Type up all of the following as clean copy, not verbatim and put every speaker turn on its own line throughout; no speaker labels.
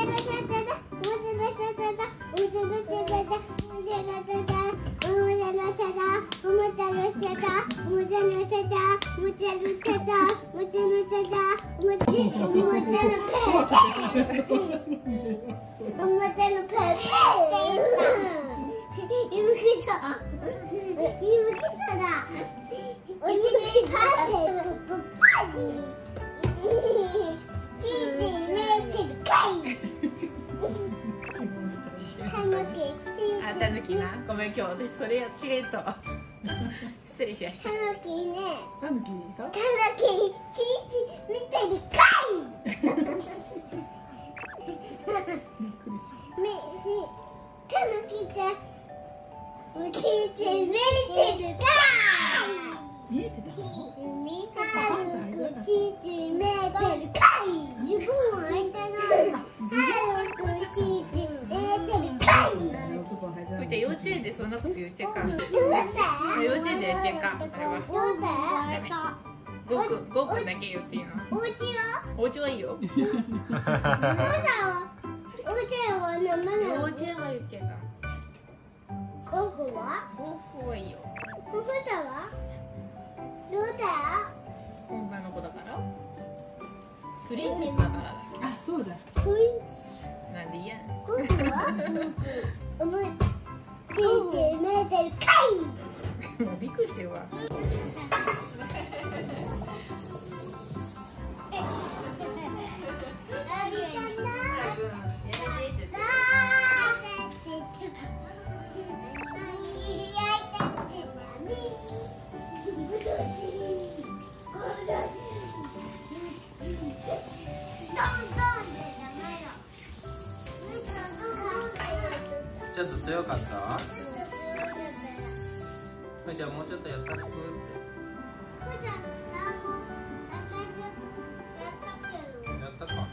あ、たぬきな。ごめん、今日私それや違えと。失礼しました。
タヌキね。
タヌキいた？
タヌキチーチ見てるかい。
びっくりした。
タヌキちゃん、チーチ見てるかい。
見えてたの？
タヌキチーチ見てるかい。自分は開いてない。タヌキチーチ見てるかい。
うちは幼稚園でそんなこと言っちゃうか。幼
どう
稚園でやっちゃうか。それは。
だ
5分だけ言っていいの。
お家は
お家はいいよ。
お父さんはお家は名前
幼
の
稚園は言っちゃうか。
ここは
5分はいいよ。
お父さんはどうだ
女の子だから。プリンセスだからだ。
あ、そうだ。
こい
なんで嫌なの。
ここはお前チーチ見てるかい。
もうびっくりしてるわ。
ちょっと強かった？じゃあもうちょっと優しくって。やったか。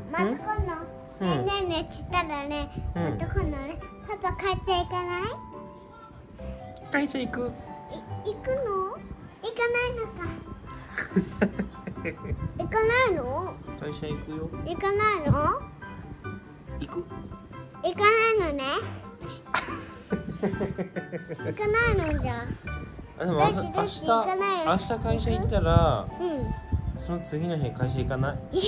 また今度ねえねえしたらね、また今度ね、パパ会社行かない？
会社行く。
行くの？行かないのか。行かないの？
会社行くよ。
行かないの？
行く。
行かないのね。行かないのじゃ。
あ、でも
どっち行かないよ
明日会社行ったら、
うん。
その次の日会社行かない。え？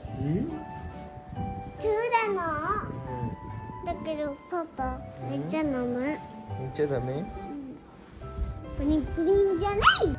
そうなの？だけどパパめっちゃ飲む。
言っちゃダメ。
プリンプリンじゃない。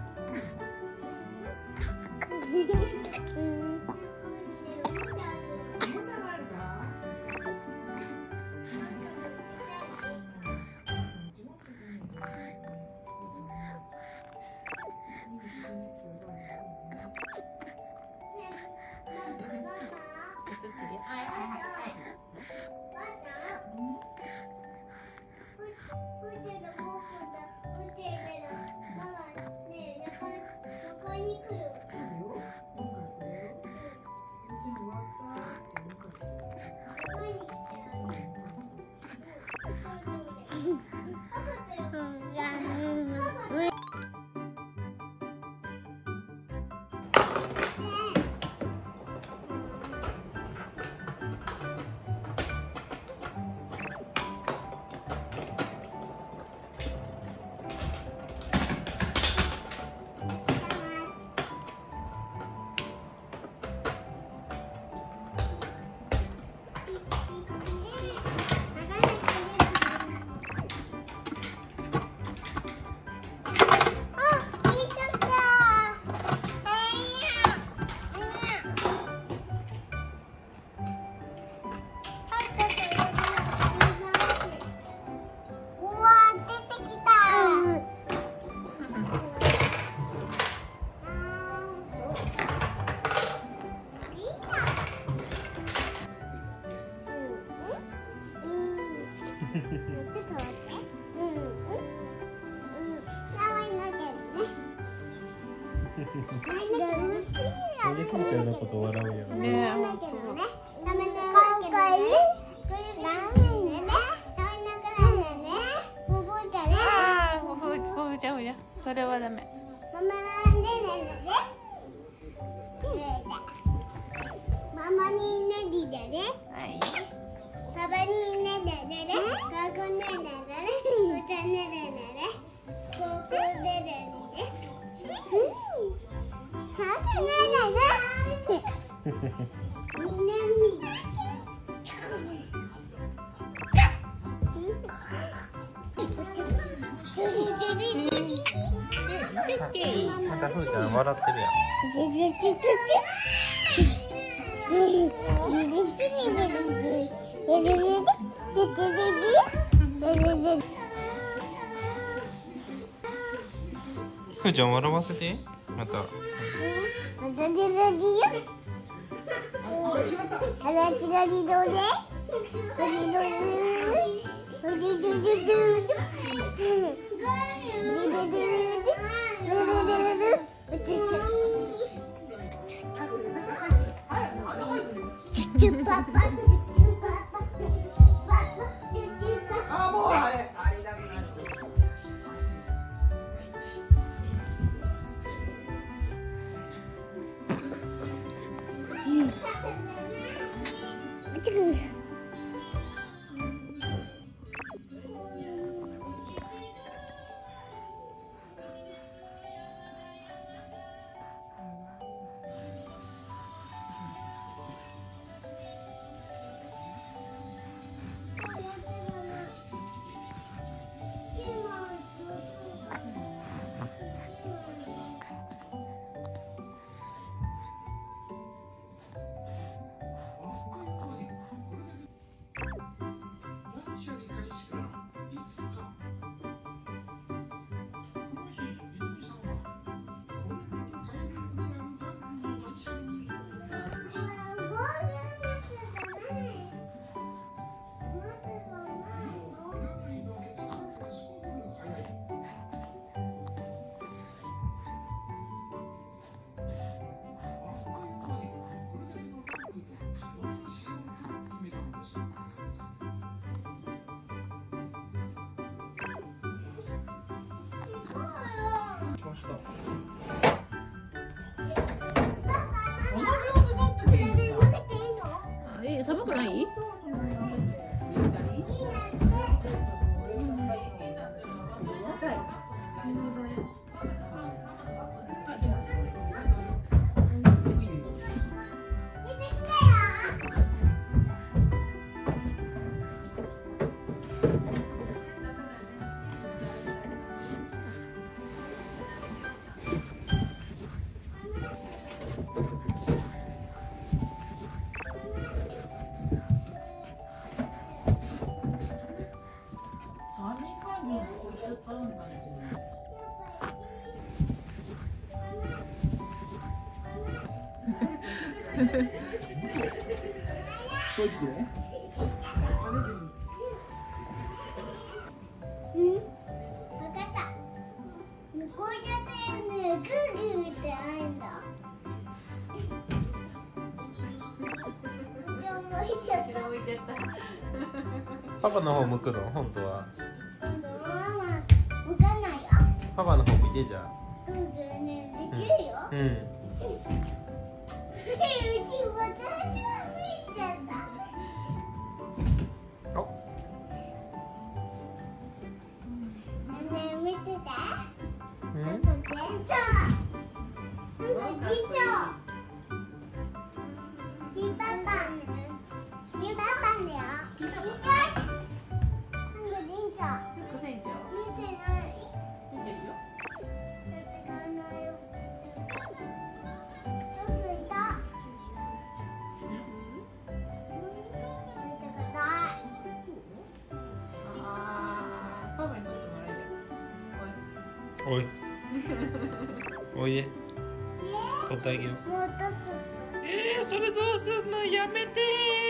ちょっと待って。
なんでふーちゃんのこと笑うやろ。
ねえ、ああ、ふじゃふじゃ、それはダメ。
ママにねりだね。
はい。
パパにねだね。ガゴねだね。ふちゃねだね。ここでだね。はかねだね。みんなみ。
またふーちゃん笑ってるやん。ふーちゃん笑わせて。また。
くない？
うん、わかった。向こうじゃね、グーグーってないんだ。じゃあもう一緒
後ろ向いちゃった。
パパの方向くの本当は。
今度ママ向かないよ。
パパの方見てじゃあ。
グーグーね、できるよ。
うん。
うち私は見ちゃった。
お。
ねえ見てて。
うん。
なんか出た。ジパパ。ジパパだよ。ジパパ。なんかリンちゃん。
副船長。
見てない。
見てるよ。
だってかないよ。ちょっといた。見てください。
ああ、パパにちょっともらえる。
おい。おいで。取ってあげよう。
もう一つ。
それどうすんの、やめて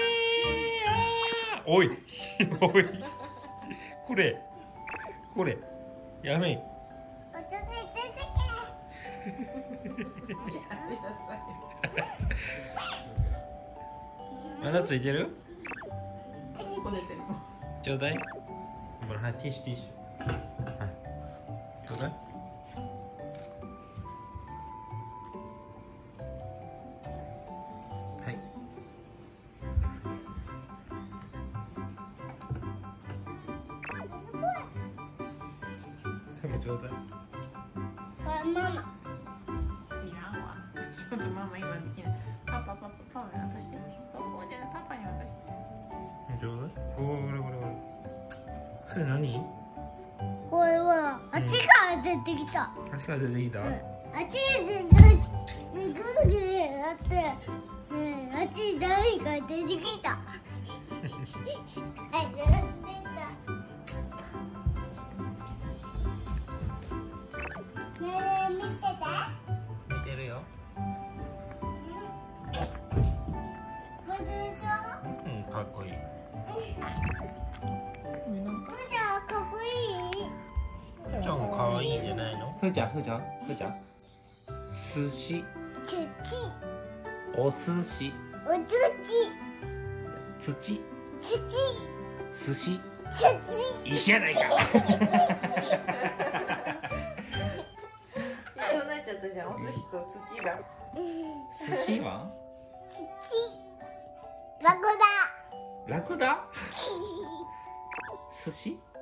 ー。おい。おい。これ。これ。やめい。
おちょっといてて
やめなさい。
まだついてる。
こねてる。
ちょうだい。ほら、はい、ティッシュティッシュ。はい。ちょうだい。はい。それもちょうだい。
これママ。
いらんわ。ちょっとママ今できない。パパに渡して。ここじゃない、パパに渡して。
ちょうだい。これ。それ何？
これはあっちから出てきた。
あっちから出てきた。
あっちでグーグーやって、あっち誰か出てきた。はい、出てきた。ねえ見てて。
見てるよ。
これでしょ。
うん、かっこいい。
ふーちゃんかっこいい。
ちゃん可愛いんじゃないの？
ふーちゃん寿司
土、
お寿司
お土、
土
土、
寿司
土。
一緒やないか。
一緒になっちゃったじゃん、お寿司と土が。
寿司は
ラクダ。
ラクダ寿司